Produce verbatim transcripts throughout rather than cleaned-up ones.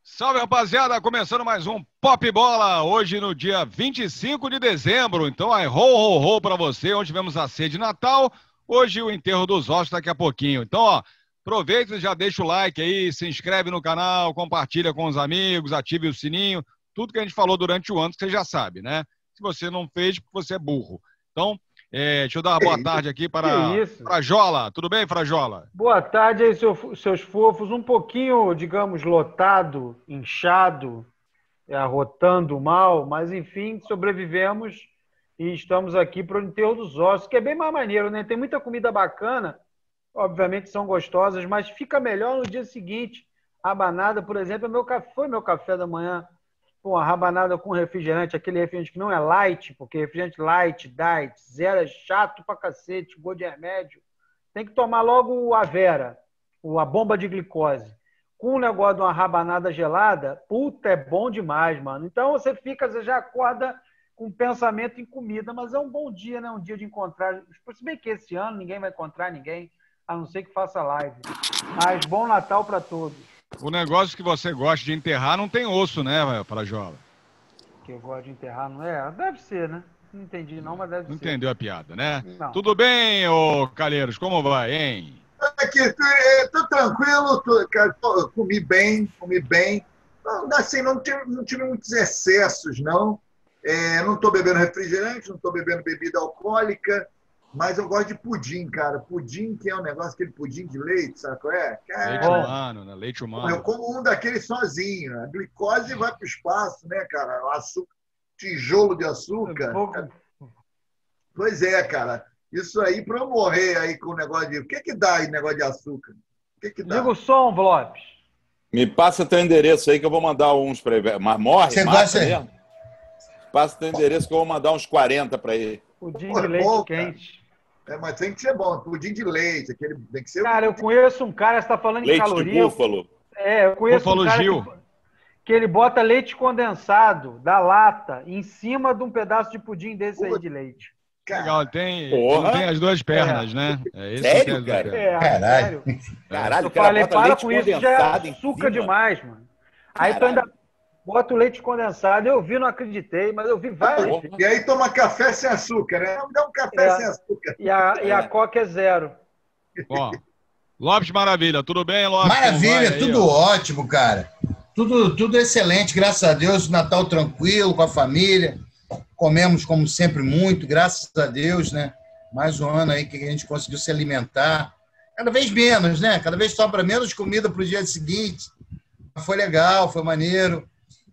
Salve, rapaziada! Começando mais um Pop Bola, hoje no dia vinte e cinco de dezembro. Então, aí, ho, ho, ho pra você. Onde tivemos a ceia de Natal, hoje o enterro dos ossos daqui a pouquinho. Então, ó, aproveita e já deixa o like aí, se inscreve no canal, compartilha com os amigos, ative o sininho. Tudo que a gente falou durante o ano, que você já sabe, né? Se você não fez, você é burro. Então, é, deixa eu dar uma boa tarde aqui para Frajola. Tudo bem, Frajola? Boa tarde aí, seu, seus fofos. Um pouquinho, digamos, lotado, inchado, arrotando mal, mas enfim, sobrevivemos e estamos aqui para o enterro dos ossos, que é bem mais maneiro, né? Tem muita comida bacana, obviamente são gostosas, mas fica melhor no dia seguinte. Rabanada, por exemplo, é meu café, foi meu café da manhã. Pô, a rabanada com refrigerante, aquele refrigerante que não é light, porque refrigerante light, diet, zero é chato pra cacete, gosto de remédio. Tem que tomar logo a Vera, a bomba de glicose. Com o negócio de uma rabanada gelada, puta, é bom demais, mano. Então você fica, você já acorda com pensamento em comida, mas é um bom dia, né? Um dia de encontrar. Se bem que esse ano ninguém vai encontrar ninguém, a não ser que faça live. Mas bom Natal para todos. O negócio que você gosta de enterrar não tem osso, né, Frajola? Que eu gosto de enterrar, não é? Deve ser, né? Não entendi não, mas deve não ser. Não entendeu a piada, né? Não. Tudo bem, ô Calheiros? Como vai, hein? Aqui, tô, tô tranquilo, tô, tô, comi bem, comi bem. Não, assim, não tive, não tive muitos excessos, não. É, não tô bebendo refrigerante, não tô bebendo bebida alcoólica, mas eu gosto de pudim, cara. Pudim, que é um negócio, aquele pudim de leite, sabe qual é? Cara, leite humano, né? Leite humano. Eu como um daqueles sozinho. A glicose vai para o espaço, né, cara? O açúcar, tijolo de açúcar. Pouco... Pois é, cara. Isso aí, para eu morrer aí com o negócio de... O que que dá aí, negócio de açúcar? O que que dá? Liga o som, Lopes. Me passa teu endereço aí que eu vou mandar uns para ele. Mas morre? Você mata gosta mesmo? Passa teu endereço que eu vou mandar uns quarenta para ele. Pudim de leite bom, quente. É, mas tem que ser bom, pudim de leite, aquele tem que ser. Cara, eu conheço um cara, você está falando leite de caloria. De búfalo. É, eu conheço búfalo um cara Gil. que, que ele bota leite condensado da lata em cima de um pedaço de pudim desse aí de leite. Legal, tem, ele tem as duas pernas, é. né? É esse sério, cara? É, Caralho. sério. Caralho, eu o cara falei, bota para leite com isso, já é açúcar demais, mano. Aí tu ainda bota o leite condensado. Eu vi, não acreditei, mas eu vi várias. E aí toma café sem açúcar, né? Me dá um café É. sem açúcar. E a, e a Coca é zero. Ó, Lopes Maravilha, tudo bem, Lopes? Maravilha, aí, tudo ó? ótimo, cara. Tudo, tudo excelente, graças a Deus. Natal tranquilo, com a família. Comemos, como sempre, muito, graças a Deus, né? Mais um ano aí que a gente conseguiu se alimentar. Cada vez menos, né? Cada vez sobra menos comida para o dia seguinte. Foi legal, foi maneiro.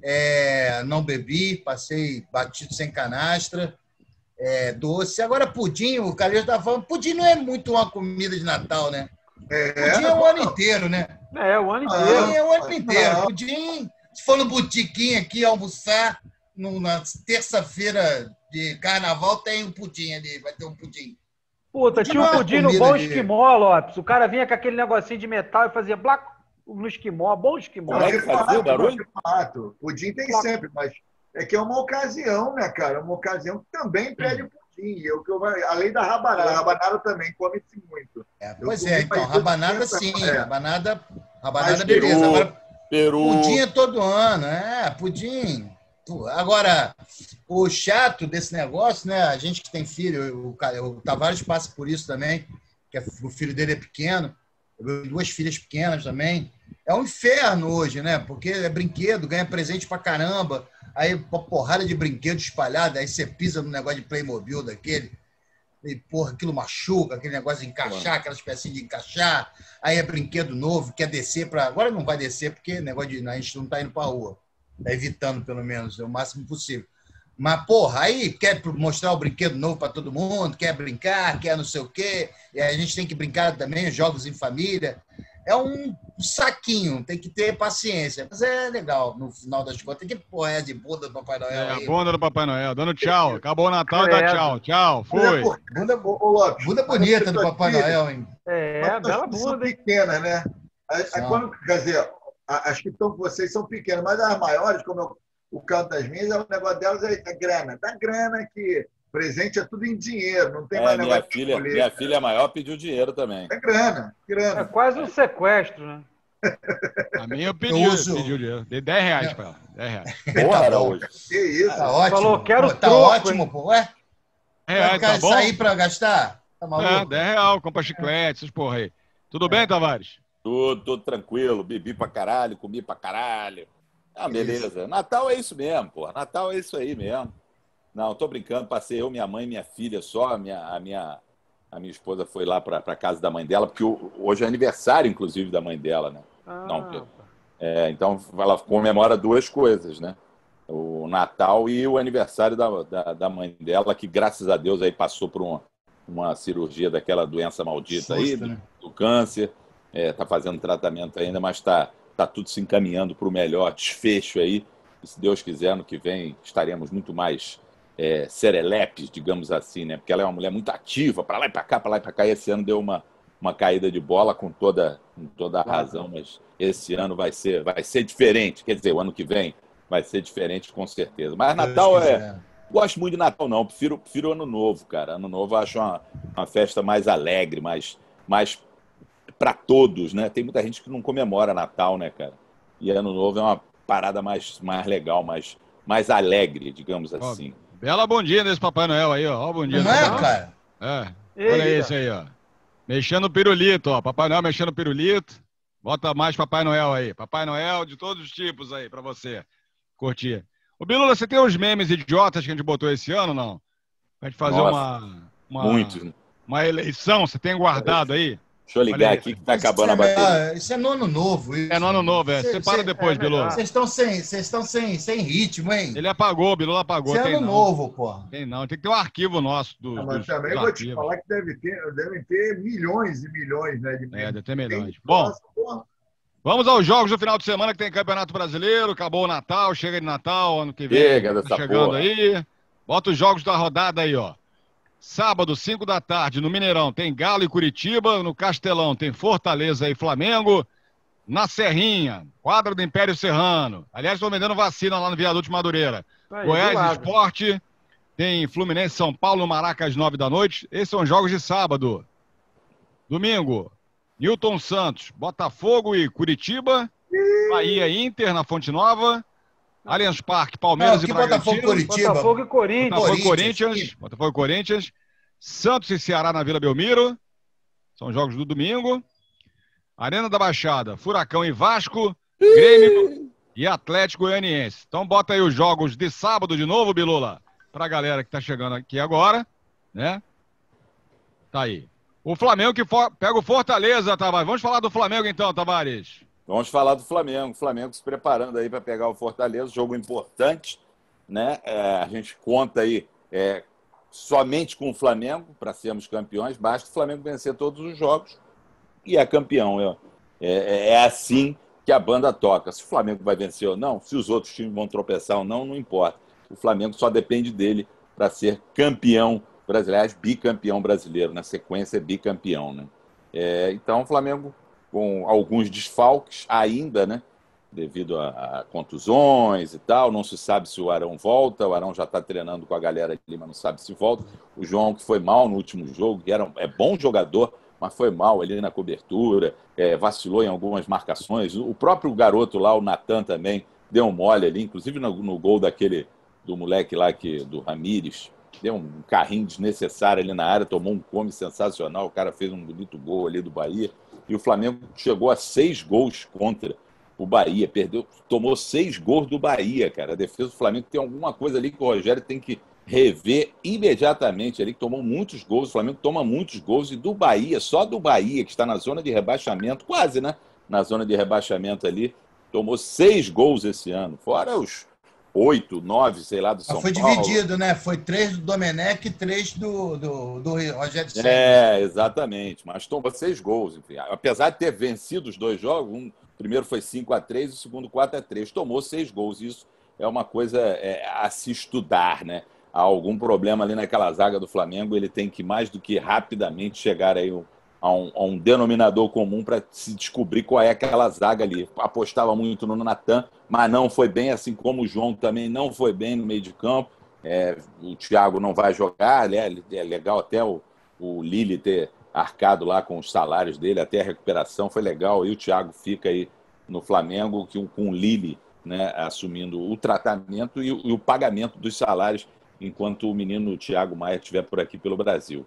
É, não bebi, passei batido sem canastra. É, doce. Agora, pudim, o Calheiros estava falando, pudim não é muito uma comida de Natal, né? É, pudim é o ano inteiro, né? É, o ano inteiro. Pudim é o ano inteiro. Pudim, se for no botiquinho aqui almoçar, no, na terça-feira de carnaval, tem um pudim ali, vai ter um pudim. Puta, pudim tinha um não é pudim no comida Bom de- Esquimó, Lopes. O cara vinha com aquele negocinho de metal e fazia blac no esquimó, bom esquimó. Como é que fazia o barulho? Fato. Pudim tem sempre, mas é que é uma ocasião, né, cara? Uma ocasião que também pede pudim. Eu, que eu, além da rabanada. A rabanada também come-se muito. É, Eu pois comi é, então, mais rabanada dois sim, tempos, é. rabanada, rabanada Mas beleza. peru, Agora, Peru. pudim é todo ano, é, pudim. Pô, agora, o chato desse negócio, né? A gente que tem filho, o, Ca- o Tavares passa por isso também, que é- o filho dele é pequeno, eu tenho duas filhas pequenas também. É um inferno hoje, né? Porque é brinquedo, ganha presente pra caramba, aí uma porrada de brinquedo espalhado, aí você pisa no negócio de Playmobil daquele, e porra, aquilo machuca, aquele negócio de encaixar, aquelas pecinhas de encaixar, aí é brinquedo novo, quer descer para. Agora não vai descer, porque negócio de. A gente não tá indo pra rua. Tá evitando, pelo menos, o máximo possível. Mas, porra, aí quer mostrar o brinquedo novo para todo mundo, quer brincar, quer não sei o quê, e aí a gente tem que brincar também, jogos em família. É um saquinho, tem que ter paciência. Mas é legal, no final das contas. Que porra é de bunda do Papai Noel É, aí? a bunda do Papai Noel, dando tchau. Acabou o Natal e dá Credo. tchau. Tchau, foi. Bunda, Ô, ô, Lopes, bunda bonita do mas Papai filhas- Noel, hein? É, mas tuas bela filhas são bunda, hein? pequenas, né? Aí- aí São. quando- quer dizer, a- as que estão com vocês são pequenas, mas as maiores, como eu, o caso das minhas, o negócio delas é, é grana. Dá grana que presente é tudo em dinheiro, não tem É, mais minha negócio de filha, escolher. minha filha maior pediu dinheiro também. É grana, É grana. quase um sequestro, né? A minha eu pedi, Eu uso- pedi o dinheiro. Dei dez reais pra ela. dez reais. Porra, Tá Araújo. Que isso? Tá ótimo. Falou, quero Pô, tá troco, ótimo, hein? pô. Ué, dez vai reais, ficar tá bom? sair pra gastar? Tá É, maluco? dez reais, compra chiclete, essas porra aí. Tudo É. bem, Tavares? Tudo, tudo tranquilo, bebi pra caralho, comi pra caralho. Ah, beleza. Natal é isso mesmo, porra. Natal é isso aí mesmo. Não, tô brincando, passei eu, minha mãe e minha filha só. A minha, a minha, a minha esposa foi lá pra, pra casa da mãe dela, porque o- hoje é aniversário, inclusive, da mãe dela, né? Ah, Não, que- É, então ela comemora duas coisas, né? O Natal e o aniversário da, da, da mãe dela, que graças a Deus aí passou por uma, uma cirurgia daquela doença maldita aí, Susto, do, né? do câncer. É, tá fazendo tratamento ainda, mas tá, tá tudo se encaminhando para o melhor desfecho aí. E se Deus quiser, ano que vem estaremos muito mais é, serelepes, digamos assim, né? Porque ela é uma mulher muito ativa, para lá e para cá, para lá e para cá. E esse ano deu uma, uma caída de bola com toda, com toda a razão, mas esse ano vai ser, vai ser diferente. Quer dizer, o ano que vem vai ser diferente com certeza. Mas Deus Natal é... quiser. Gosto muito de Natal, não. Prefiro, prefiro Ano Novo, cara. Ano Novo eu acho uma, uma festa mais alegre, mais, mais para todos, né? Tem muita gente que não comemora Natal, né, cara? E Ano Novo é uma parada mais, mais legal, mais, mais alegre, digamos Ó, assim. Bela bom dia desse Papai Noel aí, ó. Ó o bom dia. Não do é, Papai Noel. cara? É. Olha Eita. esse aí, ó. Mexendo o pirulito, ó. Papai Noel mexendo o pirulito. Bota mais Papai Noel aí. Papai Noel de todos os tipos aí pra você curtir. Ô, Bilula, você tem os memes idiotas que a gente botou esse ano, não? Pra gente fazer Nossa, uma, uma, Muitos, né? uma eleição, você tem guardado aí? Deixa eu ligar Olha aí. aqui que tá acabando a Isso é, bateria. ah, isso é no ano novo. Isso. É no ano novo, é. Cê- Separa cê- depois, é Bilula. melhor. Vocês estão sem, vocês estão sem, sem ritmo, hein? Ele apagou, o Bilula apagou. Isso é Tem ano não. novo, porra. Tem não. Tem que ter um arquivo nosso do, Ah, mas dos, também dos vou te arquivos. falar que deve ter, devem ter milhões e milhões, né, de É, memes. deve ter melhores. Tem Bom, troço, porra. vamos aos jogos do final de semana que tem Campeonato Brasileiro. Acabou o Natal, chega de Natal, ano que vem. Chega Tá dessa chegando porra. aí. Bota os jogos da rodada aí, ó. Sábado, cinco da tarde, no Mineirão, tem Galo e Curitiba. No Castelão, tem Fortaleza e Flamengo. Na Serrinha, quadra do Império Serrano. Aliás, estão vendendo vacina lá no Viaduto de Madureira. Aí, do Goiás lado. Esporte. Tem Fluminense São Paulo no Maraca às nove da noite. Esses são jogos de sábado. Domingo, Newton Santos, Botafogo e Curitiba. Bahia e Inter na Fonte Nova. Allianz Parque, Palmeiras Não, e que Botafogo Bragantino. Curitiba. Botafogo e Corinthians. Botafogo e Corinthians. Corinthians. Botafogo e Corinthians. Santos e Ceará na Vila Belmiro. São jogos do domingo. Arena da Baixada, Furacão e Vasco. Grêmio e Atlético Goianiense. Então bota aí os jogos de sábado de novo, Bilula, pra galera que tá chegando aqui agora, né? Tá aí. O Flamengo que for... pega o Fortaleza, Tavares. Vamos falar do Flamengo então, Tavares. Vamos falar do Flamengo. O Flamengo se preparando aí para pegar o Fortaleza, jogo importante, né? É, a gente conta aí é, somente com o Flamengo para sermos campeões. Basta o Flamengo vencer todos os jogos e é campeão. É, é, é assim que a banda toca. Se o Flamengo vai vencer ou não, se os outros times vão tropeçar ou não, não importa. O Flamengo só depende dele para ser campeão brasileiro, bicampeão brasileiro. Na sequência, é bicampeão, né? É, então, o Flamengo com alguns desfalques ainda, né? Devido a, a contusões e tal. Não se sabe se o Arão volta. O Arão já está treinando com a galera ali, mas não sabe se volta. O João, que foi mal no último jogo, que era, é bom jogador, mas foi mal ali na cobertura, é, vacilou em algumas marcações. O próprio garoto lá, o Natan, também deu um mole ali, inclusive no, no gol daquele, do moleque lá, que, do Ramires, deu um carrinho desnecessário ali na área, tomou um come sensacional, o cara fez um bonito gol ali do Bahia, e o Flamengo chegou a seis gols contra o Bahia, perdeu, tomou seis gols do Bahia, cara. A defesa do Flamengo tem alguma coisa ali que o Rogério tem que rever imediatamente ali, que tomou muitos gols, o Flamengo toma muitos gols, e do Bahia, só do Bahia, que está na zona de rebaixamento, quase, né? Na zona de rebaixamento ali, tomou seis gols esse ano, fora os oito, nove, sei lá, do São Foi Paulo. dividido, né? Foi três do Domenech e três do, do, do Rogério Ceni. É, exatamente, mas tomou seis gols, enfim. Apesar de ter vencido os dois jogos, um, o primeiro foi cinco a três e o segundo quatro a três, tomou seis gols, isso é uma coisa é, a se estudar, né? Há algum problema ali naquela zaga do Flamengo, ele tem que mais do que rapidamente chegar aí a um, a um denominador comum para se descobrir qual é aquela zaga ali. Apostava muito no Natan, mas não foi bem, assim como o João também não foi bem no meio de campo. É, o Thiago não vai jogar, né? É legal até o, o Lille ter arcado lá com os salários dele, até a recuperação foi legal, e o Thiago fica aí no Flamengo, que, com o Lille, né, assumindo o tratamento e, e o pagamento dos salários enquanto o menino Thiago Maia estiver por aqui pelo Brasil.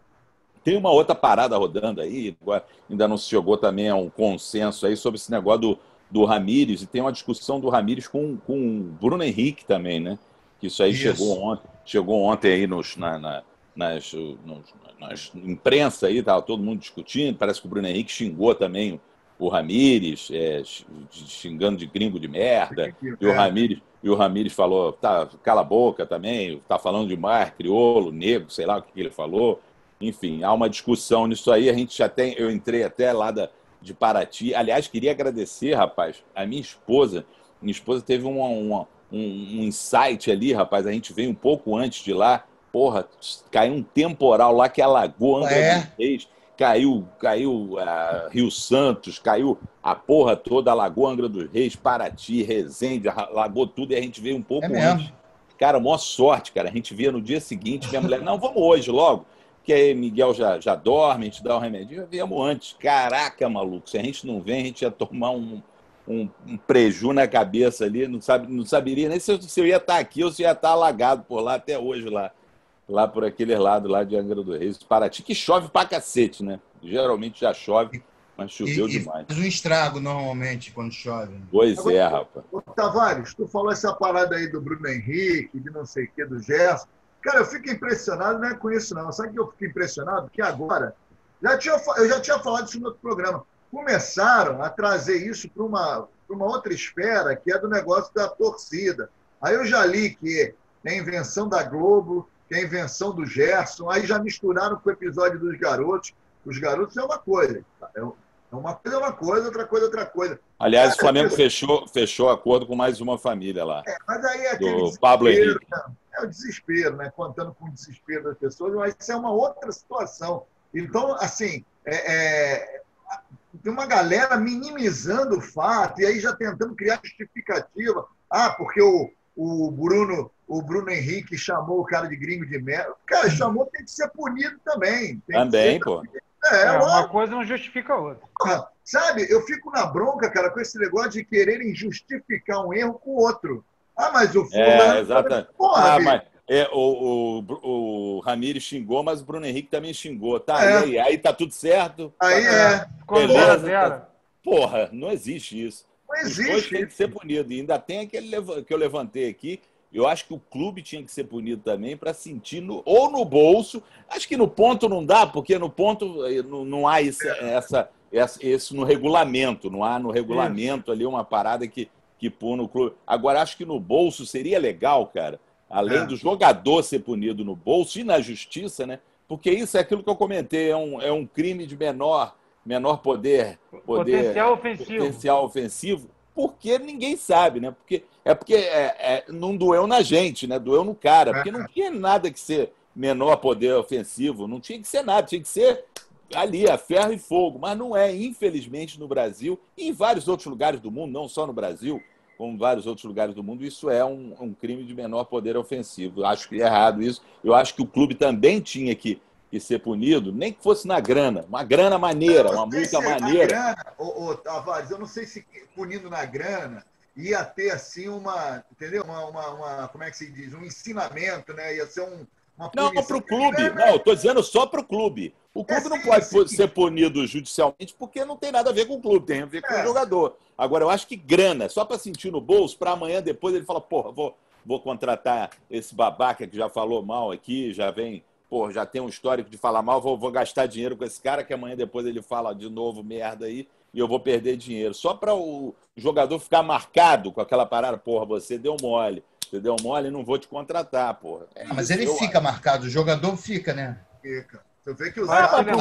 Tem uma outra parada rodando aí, ainda não se chegou também a um consenso aí sobre esse negócio do, do Ramires, e tem uma discussão do Ramires com, com o Bruno Henrique também, né? Que isso aí isso. chegou ontem, chegou ontem aí nos, na, na, nas, nos, nas imprensa aí, tava todo mundo discutindo, parece que o Bruno Henrique xingou também o Ramires, é, xingando de gringo de merda, e o Ramires, e o Ramires falou, tá, cala a boca também, tá falando demais, crioulo, negro, sei lá o que, que ele falou. Enfim, há uma discussão nisso aí, a gente já tem, eu entrei até lá da, de Paraty. Aliás, queria agradecer, rapaz, a minha esposa. Minha esposa teve uma, uma, um, um insight ali, rapaz, a gente veio um pouco antes de lá. Porra, caiu um temporal lá que alagou Angra é. dos Reis, caiu, caiu uh, Rio Santos, caiu a porra toda, alagou Angra dos Reis, Paraty, Resende, alagou tudo, e a gente veio um pouco é antes. mesmo. Cara, maior sorte, cara. A gente via no dia seguinte, minha mulher, não, vamos hoje logo. Que aí Miguel já, já dorme, a gente dá um remedinho, viemos antes. Caraca, maluco, se a gente não vem, a gente ia tomar um, um, um preju na cabeça ali, não, sabe, não saberia nem se eu, se eu ia estar aqui ou se eu ia estar alagado por lá até hoje, lá, lá por aquele lado lá de Angra dos Reis, Paraty, que chove pra cacete, né? Geralmente já chove, mas choveu e, demais. Faz um estrago normalmente quando chove. Pois Agora, é, rapaz. Ô, Tavares, tu falou essa parada aí do Bruno Henrique, de não sei o que, do Gerson. Cara, eu fico impressionado, não é com isso não. Sabe que eu fico impressionado? Que agora, já tinha, eu já tinha falado isso no outro programa, começaram a trazer isso para uma, para uma outra esfera, que é do negócio da torcida. Aí eu já li que é invenção da Globo, que é invenção do Gerson, aí já misturaram com o episódio dos garotos. Os garotos é uma coisa. É uma coisa é uma coisa, outra coisa é outra coisa. Aliás, Cara, o Flamengo eu... fechou, fechou acordo com mais uma família lá. É, mas aí é aquele do Pablo Henrique. Né? É o desespero, né? Contando com o desespero das pessoas, mas isso é uma outra situação. Então, assim, é, é, tem uma galera minimizando o fato e aí já tentando criar justificativa. Ah, porque o, o, Bruno, o Bruno Henrique chamou o cara de gringo de merda. O cara chamou, tem que ser punido também. Tem também, ser... pô. É, é, uma coisa não justifica a outra. Porra, sabe, eu fico na bronca, cara, com esse negócio de quererem justificar um erro com o outro. Ah, mas o fulano... É, exatamente. Porra, ah, mas é, o, o, o Ramires xingou, mas o Bruno Henrique também xingou. Tá, é. e aí? Aí tá tudo certo? Aí é. Beleza. Tá... Porra, não existe isso. Não existe. Os dois têm que ser punidos. E ainda tem aquele que eu levantei aqui. Eu acho que o clube tinha que ser punido também para sentir, no, ou no bolso. Acho que no ponto não dá, porque no ponto não, não há isso, essa, essa, isso no regulamento. Não há no regulamento ali uma parada que, que puna o clube. Agora, acho que no bolso seria legal, cara, além é. do jogador ser punido no bolso e na justiça, né? Porque isso é aquilo que eu comentei, é um, é um crime de menor, menor poder, poder. Potencial ofensivo. Potencial ofensivo. Porque ninguém sabe, né? Porque, é porque é, é, não doeu na gente, né? Doeu no cara. Porque não tinha nada que ser menor poder ofensivo, não tinha que ser nada, tinha que ser ali, a ferro e fogo. Mas não é, infelizmente, no Brasil e em vários outros lugares do mundo, não só no Brasil, como em vários outros lugares do mundo, isso é um, um crime de menor poder ofensivo. Eu acho que é errado isso. Eu acho que o clube também tinha que, que ser punido, nem que fosse na grana, uma grana maneira, uma multa maneira. Grana, ô, ô, Tavares, eu não sei se punindo na grana ia ter assim uma, entendeu? Uma, uma, uma como é que se diz? Um ensinamento, né? Ia ser um, uma Não, para o clube. É, não, eu estou dizendo só para o clube. O clube é, não sim, pode sim. ser punido judicialmente porque não tem nada a ver com o clube, tem a ver com é. o jogador. Agora, eu acho que grana, só para sentir no bolso, para amanhã depois ele fala, porra, vou, vou contratar esse babaca que já falou mal aqui, já vem, porra, já tem um histórico de falar mal, vou, vou gastar dinheiro com esse cara que amanhã depois ele fala de novo merda aí e eu vou perder dinheiro. Só para o jogador ficar marcado com aquela parada, porra, você deu mole, você deu mole, não vou te contratar, porra. É ah, mas ele fica acho. marcado, o jogador fica, né? Fica. Você vê que os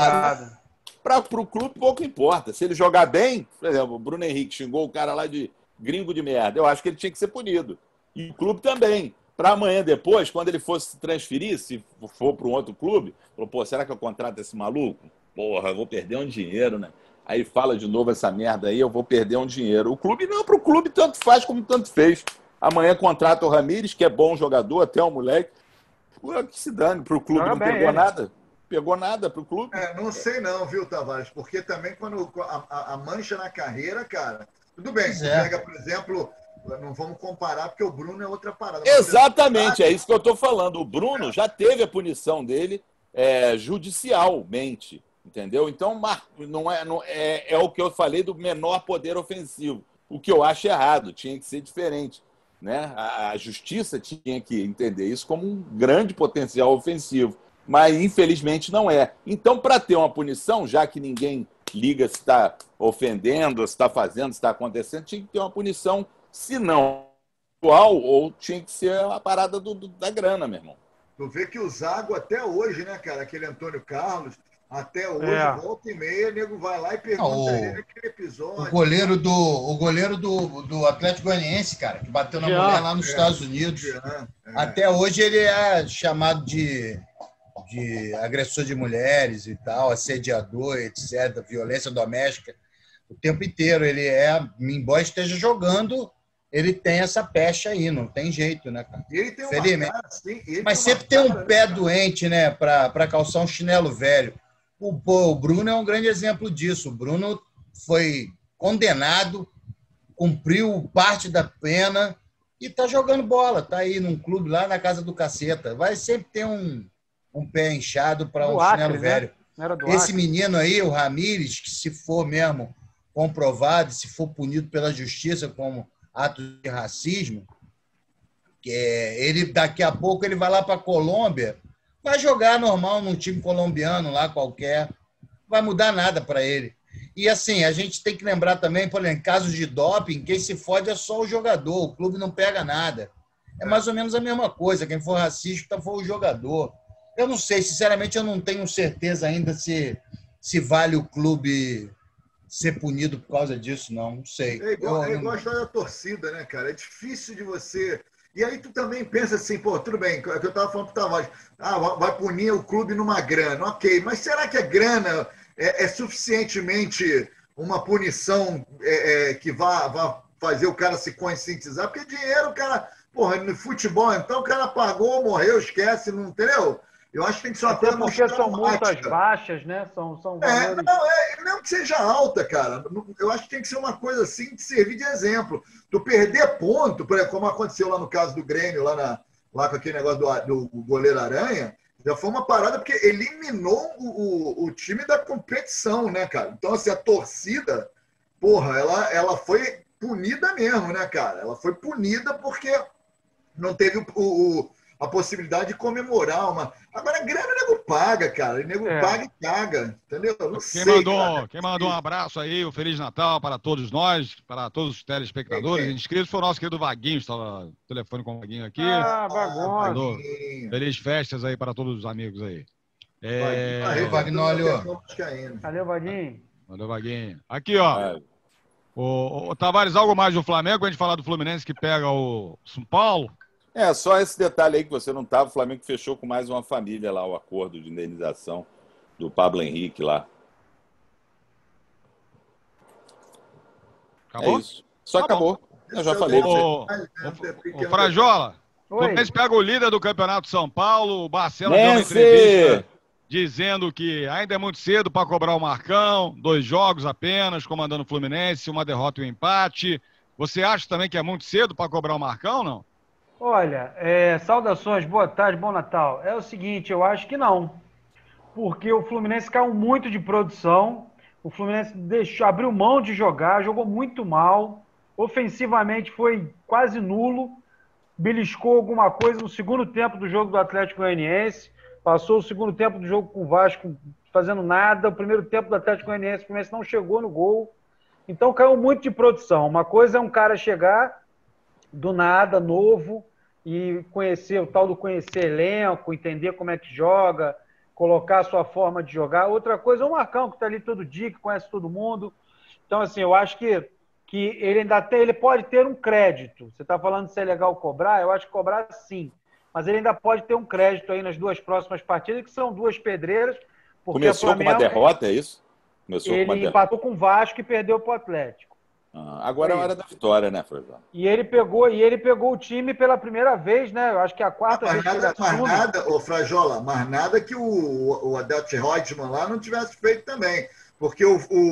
Para o clube pouco importa. Se ele jogar bem, por exemplo, o Bruno Henrique xingou o cara lá de gringo de merda, eu acho que ele tinha que ser punido. E o clube também. Para amanhã depois, quando ele fosse se transferir, se for para um outro clube, falou, pô, será que eu contrato esse maluco? Porra, eu vou perder um dinheiro, né? Aí fala de novo essa merda aí, eu vou perder um dinheiro. O clube não, para o clube tanto faz como tanto fez. Amanhã contrata o Ramires, que é bom jogador, até um moleque. Pô, que se dane, para o clube não, não pegou ele. nada. Pegou nada para o clube. É, não sei não, viu, Tavares? Porque também quando a, a, a mancha na carreira, cara, Tudo bem, Pois você é. pega, por exemplo, não vamos comparar, porque o Bruno é outra parada. Exatamente, é isso que eu estou falando. O Bruno já teve a punição dele é, judicialmente, entendeu? Então, não é, não é, é o que eu falei do menor poder ofensivo. O que eu acho errado, tinha que ser diferente. Né? A, a justiça tinha que entender isso como um grande potencial ofensivo. Mas, infelizmente, não é. Então, para ter uma punição, já que ninguém liga se está ofendendo, se está fazendo, se está acontecendo, tinha que ter uma punição, se não igual, ou tinha que ser a parada do, do, da grana, meu irmão. Tu vê que o Zago até hoje, né, cara? Aquele Antônio Carlos, até hoje, É. volta e meia, o nego vai lá e pergunta Ah, o- a ele aquele episódio. O goleiro do, o goleiro do, do Atlético Goianiense, cara, que bateu na Jean. mulher lá nos É, Estados Unidos. Jean, é. Até hoje ele é chamado de, de agressor de mulheres e tal, assediador, etcétera, violência doméstica. O tempo inteiro ele é, embora esteja jogando, ele tem essa pecha aí, não tem jeito, né, cara? E ele tem uma Felizmente. cara assim, ele Mas tem uma sempre tem um cara, pé né, doente, né, para calçar um chinelo velho. O, pô, o Bruno é um grande exemplo disso. O Bruno foi condenado, cumpriu parte da pena e tá jogando bola. Tá aí num clube lá na casa do caceta. Vai sempre ter um, um pé inchado para um Do Acre, chinelo né? velho. Não era do Esse Acre? menino aí, o Ramírez, que se for mesmo comprovado, se for punido pela justiça como ato de racismo, que é, ele daqui a pouco ele vai lá para a Colômbia, vai jogar normal num time colombiano lá qualquer, não vai mudar nada para ele. E assim, a gente tem que lembrar também, por exemplo, em casos de doping, quem se fode é só o jogador, o clube não pega nada. É mais ou menos a mesma coisa, quem for racista foi o jogador. Eu não sei, sinceramente, eu não tenho certeza ainda se, se vale o clube ser punido por causa disso, não. Não sei. É igual, Eu é igual a não- história da torcida, né, cara? É difícil de você. E aí tu também pensa assim, pô, tudo bem, é o que eu estava falando pro Tavares, ah, vai- vai punir o clube numa grana, ok, mas será que a grana é, é suficientemente uma punição é, é, que vá, vá fazer o cara se conscientizar? Porque dinheiro, o cara, porra, no futebol, então o cara pagou, morreu, esquece, não entendeu? Eu acho que tem que ser uma Até coisa mais porque são multas traumática. baixas, né? São, são É, valores. não, é, mesmo que seja alta, cara, eu acho que tem que ser uma coisa assim de servir de exemplo. Tu perder ponto, por exemplo, como aconteceu lá no caso do Grêmio, lá, na, lá com aquele negócio do, do goleiro Aranha, já foi uma parada porque eliminou o, o, o time da competição, né, cara? Então, assim, a torcida, porra, ela, ela foi punida mesmo, né, cara? Ela foi punida porque não teve o, o, a possibilidade de comemorar uma. Agora, a grana o nego paga, cara. O nego É. paga e caga, entendeu? Eu não Quem sei, mandou, cara. quem mandou um abraço aí, um Feliz Natal para todos nós, para todos os telespectadores inscritos, foi o nosso querido Vaguinho, estava no telefone com o Vaguinho aqui. Ah, bagulho. Mandou. Vaguinho. Feliz festas aí para todos os amigos aí. É... Vaguinho. Vagnólio. Valeu, Vaguinho. Mandou Vaguinho. Aqui, ó. É. O, o Tavares, algo mais do Flamengo, pra gente falar do Fluminense que pega o São Paulo. É, só esse detalhe aí que você não estava, o Flamengo fechou com mais uma família lá o acordo de indenização do Pablo Henrique lá. Acabou? É isso. Só Tá acabou. Eu já falei. pra você. Ô, ô, ô, Frajola, o Oi. Fluminense pega o líder do Campeonato São Paulo, o Barcelos deu uma Nancy! entrevista dizendo que ainda é muito cedo para cobrar o Marcão, dois jogos apenas, comandando o Fluminense, uma derrota e um empate. Você acha também que é muito cedo para cobrar o Marcão, não? Olha, é, saudações, boa tarde, bom Natal. É o seguinte, eu acho que não. Porque o Fluminense caiu muito de produção. O Fluminense deixou, abriu mão de jogar, jogou muito mal. Ofensivamente foi quase nulo. Beliscou alguma coisa no segundo tempo do jogo do Atlético Goianiense. Passou o segundo tempo do jogo com o Vasco fazendo nada. O primeiro tempo do Atlético Goianiense, o Fluminense não chegou no gol. Então caiu muito de produção. Uma coisa é um cara chegar do nada, novo, e conhecer o tal do conhecer elenco, entender como é que joga, colocar a sua forma de jogar. Outra coisa é o Marcão, que está ali todo dia, que conhece todo mundo. Então, assim, eu acho que, que ele ainda tem, ele pode ter um crédito. Você está falando se é legal cobrar? Eu acho que cobrar sim. Mas ele ainda pode ter um crédito aí nas duas próximas partidas, que são duas pedreiras. Porque Começou o Flamengo, com uma derrota, é isso? Começou com uma ele derrota. empatou com o Vasco e perdeu para o Atlético. Ah, agora é a hora da vitória, né, Frazão? E ele pegou, e ele pegou o time pela primeira vez, né? Eu acho que é a quarta Mas vez que ele nada, mas assume. nada, ô Frajola, mas nada que o, o Adelson Reutemann lá não tivesse feito também. Porque o, o,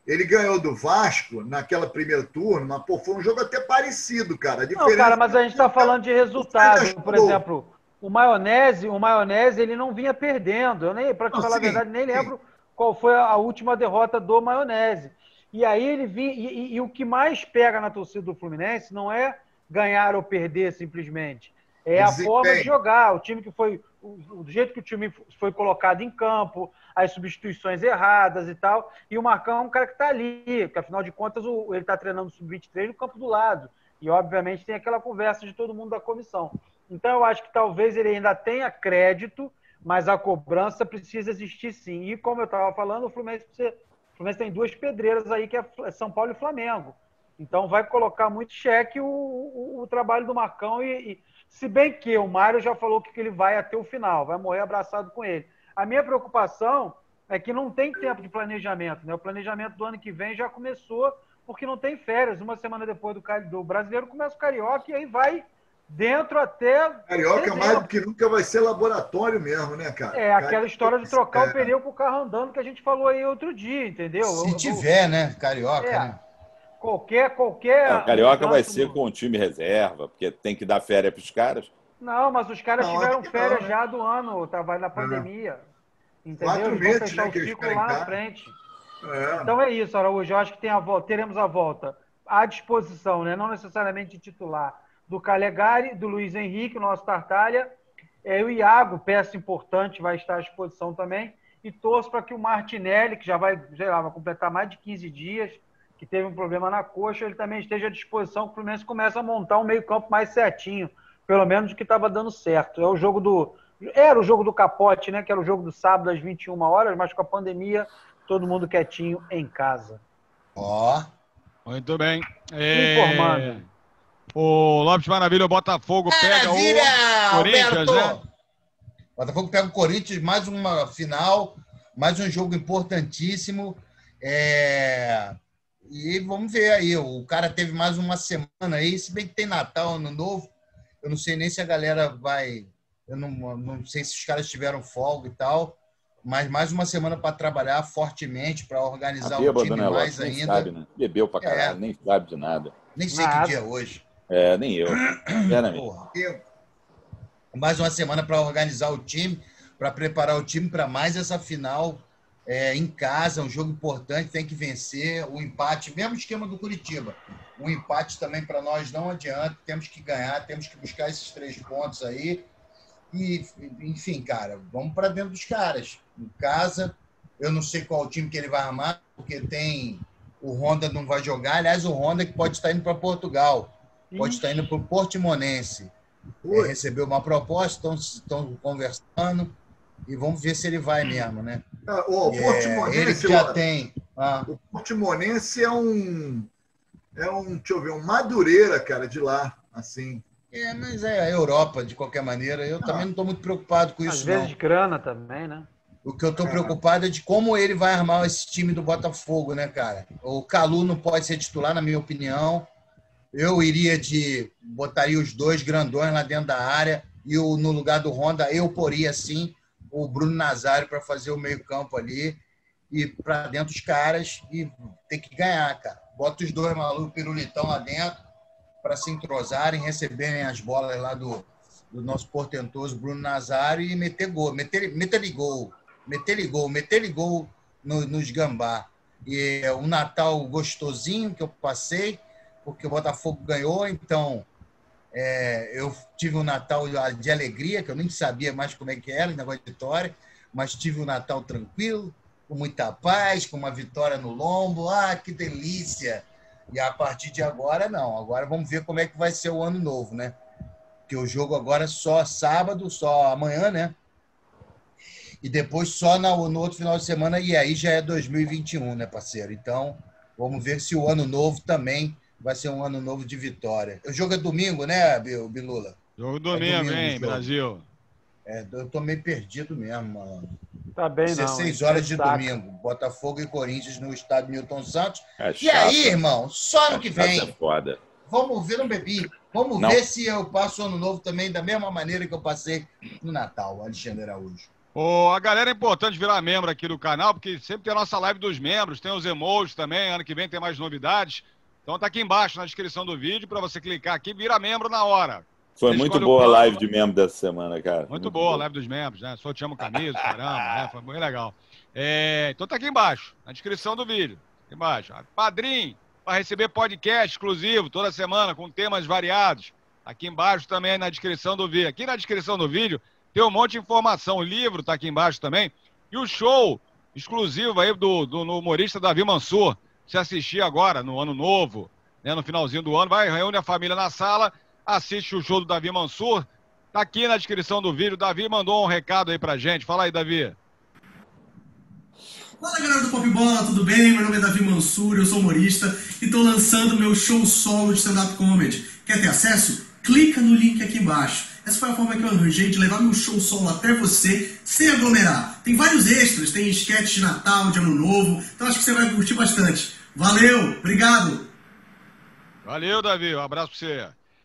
Ele ganhou do Vasco naquela primeira turno, mas pô, foi um jogo até parecido, cara. A não, cara, mas a gente está falando de resultado. Por exemplo, o Maionese, o Maionese, ele não vinha perdendo. Eu nem, para te não, falar sim, a verdade, nem sim. lembro qual foi a última derrota do Maionese. E aí ele vinha. E, e, e o que mais pega na torcida do Fluminense não é ganhar ou perder simplesmente. É a forma de jogar. O time que foi. O, do jeito que o time foi colocado em campo, as substituições erradas e tal. E o Marcão é um cara que está ali, porque afinal de contas o, ele está treinando o sub vinte e três no campo do lado. E, obviamente, tem aquela conversa de todo mundo da comissão. Então, eu acho que talvez ele ainda tenha crédito, mas a cobrança precisa existir sim. E, como eu estava falando, o Fluminense, precisa, o Fluminense tem duas pedreiras aí, que é São Paulo e Flamengo. Então, vai colocar muito cheque o, o, o trabalho do Marcão. E, e, se bem que o Mário já falou que ele vai até o final, vai morrer abraçado com ele. A minha preocupação é que não tem tempo de planejamento, né? O planejamento do ano que vem já começou, porque não tem férias. Uma semana depois do, do brasileiro começa o Carioca e aí vai dentro até... Carioca dezembro. Mais do que nunca vai ser laboratório mesmo, né, cara? É, aquela história de trocar é. o pneu pro carro andando que a gente falou aí outro dia, entendeu? Se eu, tiver, eu... né? Carioca, é. né? Qualquer, qualquer... O Carioca vai ser com o time reserva, porque tem que dar férias para os caras. Não, mas os caras não, tiveram férias não, né? já do ano, tava na pandemia. É. Entendeu? Quatro Eles meses, vão fechar né, o que ciclo lá cá. na frente. É. Então é isso, Araújo. Eu acho que tem a volta, teremos a volta à disposição, né? Não necessariamente de titular, do Calegari, do Luiz Henrique, o nosso Tartalha. É, o Iago, peça importante, vai estar à disposição também. E torço para que o Martinelli, que já vai, sei lá, vai completar mais de quinze dias, que teve um problema na coxa, ele também esteja à disposição, que o Fluminense começa a montar um meio-campo mais certinho, pelo menos o que estava dando certo. É o jogo do. Era o jogo do Capote, né? Que era o jogo do sábado às vinte e uma horas, mas com a pandemia, todo mundo quietinho em casa. Ó. Oh. Muito bem. É... Informando. O Lopes Maravilha, o Botafogo pega Maravilha, o Corinthians, Alberto. né? O Botafogo pega o Corinthians, mais uma final, mais um jogo importantíssimo. É... E vamos ver aí, o cara teve mais uma semana aí, se bem que tem Natal, Ano Novo, eu não sei nem se a galera vai, eu não, não sei se os caras tiveram folga e tal, mas mais uma semana para trabalhar fortemente, para organizar o time né, mais nem ainda. Sabe, né? Bebeu pra caralho, é. nem sabe de nada. Nem sei nada. que dia é hoje. É, nem eu. Porra. Mais uma semana para organizar o time, para preparar o time para mais essa final. É, em casa, um jogo importante, tem que vencer. O empate, mesmo esquema do Curitiba. O empate também para nós não adianta, temos que ganhar, temos que buscar esses três pontos aí. E, enfim, cara, vamos para dentro dos caras. Em casa, eu não sei qual time que ele vai armar, porque tem o Honda não vai jogar. Aliás, o Honda que pode estar indo para Portugal, pode estar indo para o Portimonense. É, recebeu uma proposta, estão, estão conversando. E vamos ver se ele vai mesmo, né? Ah, o Portimonense, é, ele já ó, tem. Ah. O Portimonense é um, é um, deixa eu ver, um Madureira, cara, de lá, assim. É, mas é a Europa, de qualquer maneira. Eu ah. também não estou muito preocupado com isso, Às vezes não. de grana também, né? O que eu estou preocupado é de como ele vai armar esse time do Botafogo, né, cara? O Calu não pode ser titular, na minha opinião. Eu iria de... Botaria os dois grandões lá dentro da área e o, no lugar do Honda eu poria, sim, o Bruno Nazário para fazer o meio-campo ali e para dentro dos caras e ter que ganhar, cara. Bota os dois malucos pirulitão lá dentro para se entrosarem, receberem as bolas lá do, do nosso portentoso Bruno Nazário e meter gol, meter, meter gol, meter gol, meter gol no, nos gambá. E é um Natal gostosinho que eu passei, porque o Botafogo ganhou, então é, eu tive um Natal de alegria, que eu nem sabia mais como é que era, negócio de vitória, mas tive um Natal tranquilo, com muita paz, com uma vitória no lombo. Ah, que delícia! E a partir de agora, não. Agora vamos ver como é que vai ser o ano novo, né? Porque o jogo agora é só sábado, só amanhã, né? E depois só no, no outro final de semana, e aí já é dois mil e vinte e um, né, parceiro? Então, vamos ver se o ano novo também vai ser um ano novo de vitória. O jogo é domingo, né, Bilula? Jogo domingo, é hein, Brasil? É, eu tô meio perdido mesmo, mano. Tá bem, não. dezesseis horas de domingo. Botafogo e Corinthians no estádio Newton Santos. É e aí, irmão, só ano que vem. É foda. Vamos ver, não bebi. Vamos não. ver se eu passo o ano novo também da mesma maneira que eu passei no Natal, Alexandre Araújo. Oh, a galera é importante virar membro aqui do canal, porque sempre tem a nossa live dos membros, tem os emojis também, ano que vem tem mais novidades. Então tá aqui embaixo na descrição do vídeo para você clicar aqui e virar membro na hora. Foi muito boa a live de membro dessa semana, cara. Muito, muito boa a live dos membros, né? Só te amo camisa, caramba, né? Foi muito legal. É, então tá aqui embaixo, na descrição do vídeo. Aqui embaixo. Padrim, para receber podcast exclusivo toda semana com temas variados. Aqui embaixo também na descrição do vídeo. Aqui na descrição do vídeo tem um monte de informação. O livro tá aqui embaixo também. E o show exclusivo aí do, do, do humorista Davi Mansur. Se assistir agora, no ano novo, né, no finalzinho do ano, vai, reúne a família na sala, assiste o show do Davi Mansur. Tá aqui na descrição do vídeo. O Davi mandou um recado aí pra gente. Fala aí, Davi. Fala, galera do Pop Bola, tudo bem? Meu nome é Davi Mansur, eu sou humorista e tô lançando meu show solo de stand-up comedy. Quer ter acesso? Clica no link aqui embaixo. Essa foi a forma que eu arranjei de levar meu show solo até você, sem aglomerar. Tem vários extras, tem sketch de Natal, de Ano Novo, então acho que você vai curtir bastante. Valeu, obrigado! Valeu, Davi, um abraço pra você.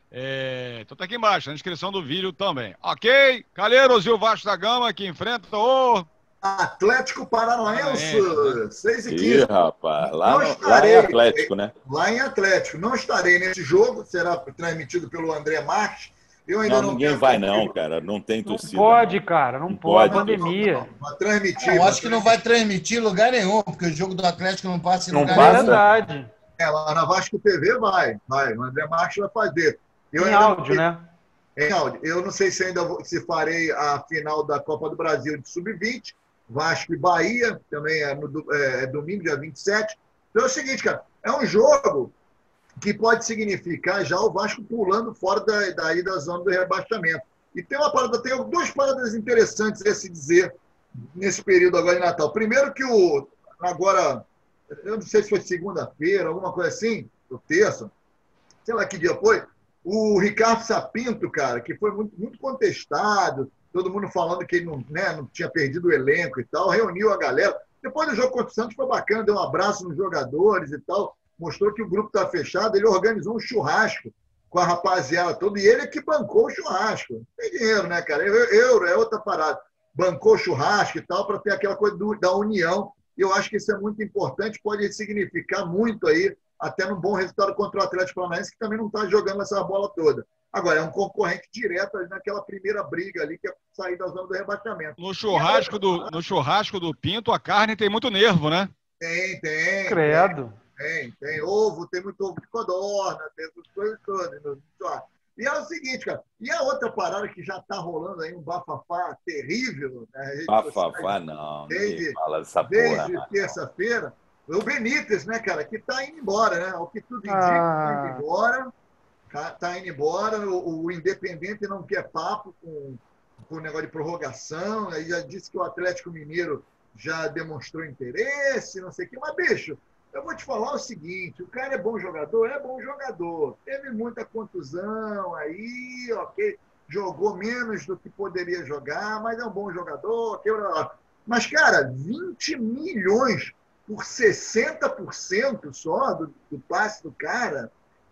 É... Então tá aqui embaixo, na descrição do vídeo também. Ok? Calheiros e o Vasco da Gama que enfrenta o... Atlético Paranaense, seis e quinze. Ih, rapaz, lá, no, estarei, lá em Atlético, né? Lá em Atlético. Não estarei nesse jogo, será transmitido pelo André Marques. Eu ainda não, não ninguém vai não, cara. Não tem torcida. Não pode, cara. Não, não pode. pode. Pandemia. Vai transmitir. Eu acho que não vai transmitir em lugar nenhum, porque o jogo do Atlético não passa em não lugar passa. nenhum. É verdade. É, lá na Vasco T V vai. Vai. O André Marques vai fazer. Eu em áudio, não... né? Em áudio. Eu não sei se ainda vou... se farei a final da Copa do Brasil de sub vinte. Vasco e Bahia, também é, no, é domingo, dia vinte e sete. Então é o seguinte, cara, é um jogo que pode significar já o Vasco pulando fora da, daí da zona do rebaixamento. E tem uma parada, tem duas paradas interessantes a se dizer nesse período agora de Natal. Primeiro que o, agora, eu não sei se foi segunda-feira, alguma coisa assim, ou terça, sei lá que dia foi, o Ricardo Sapinto, cara, que foi muito, muito contestado, todo mundo falando que ele não, né, não tinha perdido o elenco e tal, reuniu a galera. Depois do jogo contra o Santos foi bacana, deu um abraço nos jogadores e tal, mostrou que o grupo está fechado, ele organizou um churrasco com a rapaziada toda, e ele é que bancou o churrasco. Tem dinheiro, né, cara? Euro é outra parada. Bancou o churrasco e tal, para ter aquela coisa do, da união. E eu acho que isso é muito importante, pode significar muito aí, até num bom resultado contra o Atlético Paranaense, que também não está jogando essa bola toda. Agora, é um concorrente direto naquela primeira briga ali, que é sair da zona do rebaixamento. No churrasco do, no churrasco do Pinto, a carne tem muito nervo, né? Tem, tem. Credo. Tem, tem ovo, tem muito ovo de codorna, tem essas coisas todas. E é o seguinte, cara, e a outra parada que já está rolando aí, um bafafá terrível. Né? Bafafá não, desde, fala dessa porra. Desde terça-feira, o Benítez, né, cara, que está indo embora, né? O que tudo indica, está ah. indo embora. Está indo embora, o, o Independente não quer papo com, com o negócio de prorrogação, aí já disse que o Atlético Mineiro já demonstrou interesse, não sei o quê, mas, bicho, eu vou te falar o seguinte, o cara é bom jogador? É bom jogador, teve muita contusão aí, ok, jogou menos do que poderia jogar, mas é um bom jogador, ok, mas, cara, vinte milhões por sessenta por cento só do, do passe do cara,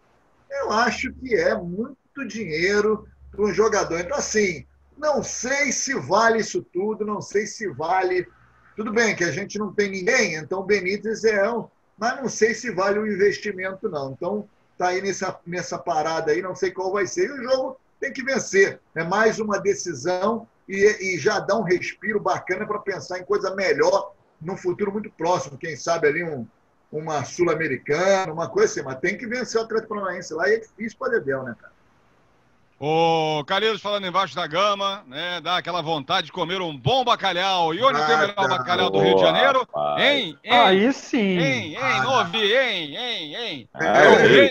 eu acho que é muito dinheiro para um jogador. Então, assim, não sei se vale isso tudo, não sei se vale... Tudo bem que a gente não tem ninguém, então o Benítez é um... Mas não sei se vale o investimento, não. Então, tá aí nessa, nessa parada aí, não sei qual vai ser. E o jogo tem que vencer. É mais uma decisão e, e já dá um respiro bacana para pensar em coisa melhor num futuro muito próximo. Quem sabe ali um... uma Sul-Americana, uma coisa assim, mas tem que vencer o Atlético Paranaense lá e é difícil para Dedéu, né, cara? Ô, Calheiros, falando embaixo da gama, né, dá aquela vontade de comer um bom bacalhau. E onde ah, tem o melhor tá. bacalhau do Rio de Janeiro? Hein? Hein? Aí sim. Hein? Hein? Ah, não ouvi, hein? Hein? Hein? É, é o rei,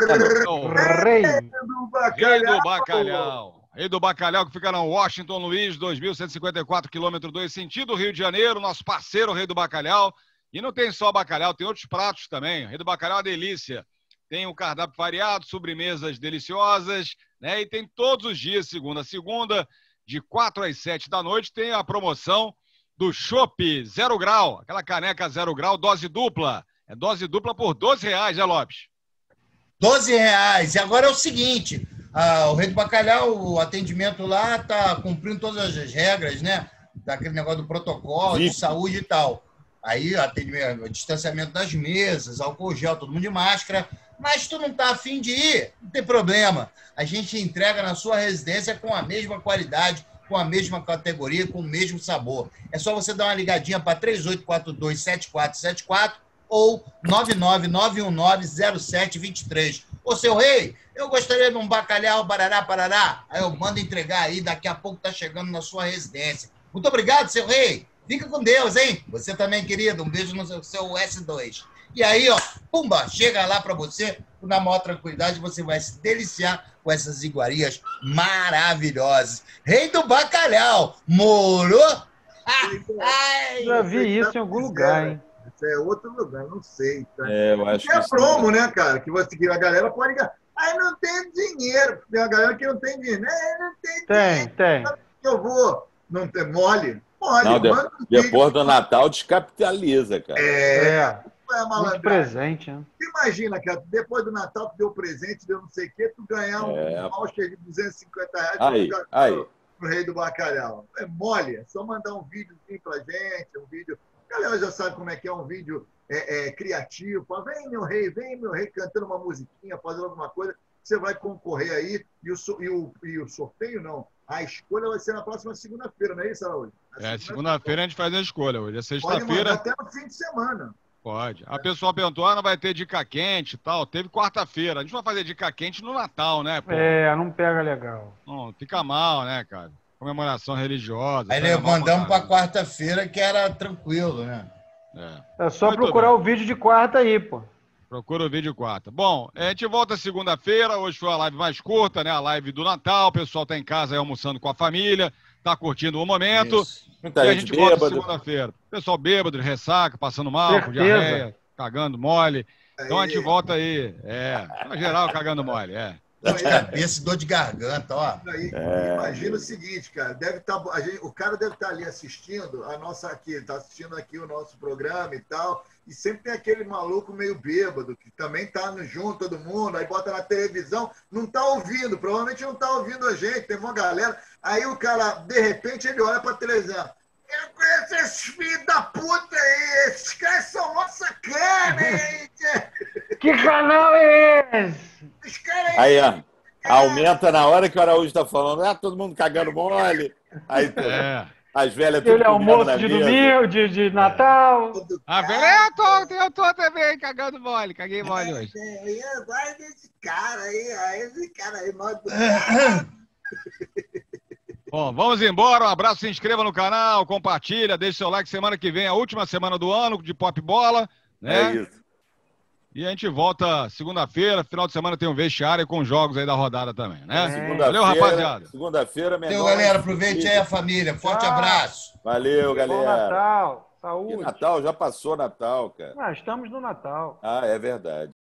rei. rei do bacalhau. Rei do bacalhau. Rei do bacalhau que fica na Washington Luiz, dois mil cento e cinquenta e quatro, quilômetro dois, sentido Rio de Janeiro, nosso parceiro Rei do Bacalhau. E não tem só bacalhau, tem outros pratos também. O Rei do Bacalhau é uma delícia. Tem um cardápio variado, sobremesas deliciosas, né? E tem todos os dias, segunda a segunda, de quatro às sete da noite, tem a promoção do Chopp Zero Grau, aquela caneca Zero Grau, dose dupla. É dose dupla por doze reais, né, Lopes? doze reais. E agora é o seguinte, ah, o Rei do Bacalhau, o atendimento lá está cumprindo todas as regras, né? daquele negócio do protocolo de saúde e tal. Aí, atendimento, distanciamento das mesas, álcool gel, todo mundo de máscara. Mas tu não tá afim de ir, não tem problema. A gente entrega na sua residência com a mesma qualidade, com a mesma categoria, com o mesmo sabor. É só você dar uma ligadinha para três oito quatro dois, sete quatro sete quatro ou nove nove nove um nove zero sete dois três. Ô, seu rei, eu gostaria de um bacalhau, barará, parará. Aí eu mando entregar aí, daqui a pouco tá chegando na sua residência. Muito obrigado, seu rei. Fica com Deus, hein? Você também, querido. Um beijo no seu, seu S dois. E aí, ó, pumba, chega lá para você, na maior tranquilidade, você vai se deliciar com essas iguarias maravilhosas. Rei do bacalhau, moro? Ai, já vi isso em algum lugar, hein? Isso é outro lugar, não sei. Tá? É, eu acho é que promo, sim, né, cara? Que, você, que a galera pode ligar. Ai, não tem dinheiro. Tem a galera que não tem dinheiro. É, não tem, tem dinheiro. Tem, tem. Eu vou. Não tem mole? Mole. Não, de, um depois do Natal descapitaliza, cara. É. é. É muito presente, né? Imagina, cara, depois do Natal tu deu presente, deu não sei o quê, tu ganhar um é. voucher de duzentos e cinquenta reais aí, pro, aí. pro Rei do Bacalhau. É mole, é só mandar um videozinho pra gente, um vídeo. A galera já sabe como é que é um vídeo é, é, criativo. Fala, vem, meu rei, vem, meu rei, cantando uma musiquinha, fazendo alguma coisa. Você vai concorrer aí e o, e o, e o sorteio, não. A escolha vai ser na próxima segunda-feira, não é isso, Araújo? É, segunda-feira a gente faz a escolha. Hoje é sexta-feira. Até no fim de semana. Pode. A pessoa perguntou, ah, não vai ter dica quente e tal. Teve quarta-feira. A gente vai fazer dica quente no Natal, né? Pô? É, não pega legal. Não, fica mal, né, cara? Comemoração religiosa. Aí mandamos para quarta-feira, que era tranquilo, né? É, é só Muito procurar bem. o vídeo de quarta aí, pô. Procura o vídeo quarta. Bom, a gente volta segunda-feira. Hoje foi a live mais curta, né? A live do Natal. O pessoal tá em casa aí almoçando com a família. Tá curtindo o momento. Isso. Muita e a gente gente volta bêbado. segunda-feira. Pessoal bêbado, ressaca, passando mal, Certeza. com diarreia, cagando mole. Então a gente volta aí. É, no geral, cagando mole, é. Dor de cabeça e dor de garganta, ó. Aí, é. Imagina o seguinte, cara, deve tá, a gente, o cara deve estar tá ali assistindo a nossa aqui, está assistindo aqui o nosso programa e tal, e sempre tem aquele maluco meio bêbado, que também tá no, junto todo mundo, aí bota na televisão, não tá ouvindo, provavelmente não tá ouvindo a gente, tem uma galera, aí o cara, de repente, ele olha pra televisão, eu conheço esses filhos da puta aí, esses caras são nossa cara, hein? Que canal é esse? Aí, ó, aumenta na hora que o Araújo tá falando, ah, todo mundo cagando mole. Aí, é. As velhas tudo Ele é almoço de domingo, de, de Natal. É. A velha, eu tô, eu tô também cagando mole, caguei mole hoje. Eu gosto desse cara aí, esse cara aí, nós do Bom, vamos embora, um abraço, se inscreva no canal, compartilha, deixe seu like, semana que vem, a última semana do ano de Pop Bola, né? É isso. E a gente volta segunda-feira, final de semana tem um vestiário com jogos aí da rodada também, né? É. Valeu, rapaziada. Segunda-feira, Valeu, galera. Aproveite aí a família. Forte Tchau. abraço. Valeu, galera. Bom Natal. Saúde. E Natal, já passou Natal, cara. Ah, estamos no Natal. Ah, é verdade.